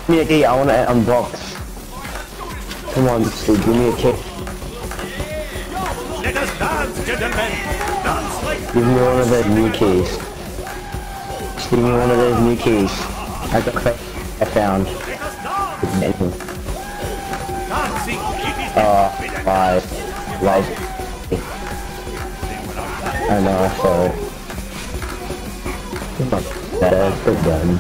Give me a key, I wanna unbox. Come on, Steve, give me a key. Let us dance, gentlemen. Dance like... Give me one of those new keys. Just give me one of those new keys. I found. It's amazing. Like... I know, sorry. It's not better, it's good done.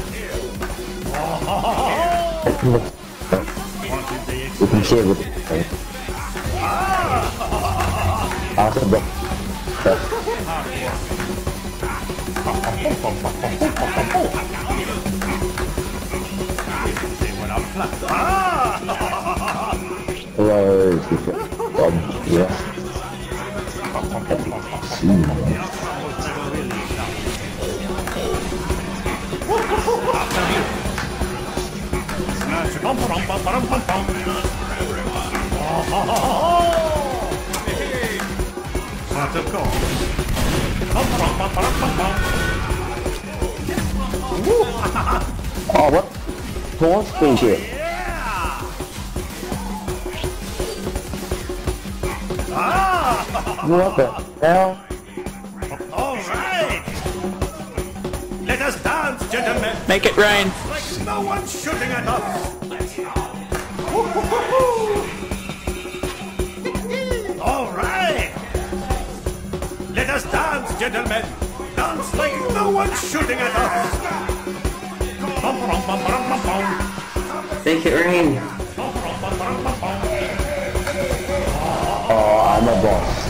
You can see it with the thing. Awesome, bro. Hello, Bob. Yeah. Oh, what? Horse screen shit. What the hell? Alright! Let us dance, gentlemen! Make it rain! Like no one's shooting at us! Alright! Let us dance, gentlemen! Dance like no one's shooting at us! Make it rain! Oh, I'm a boss.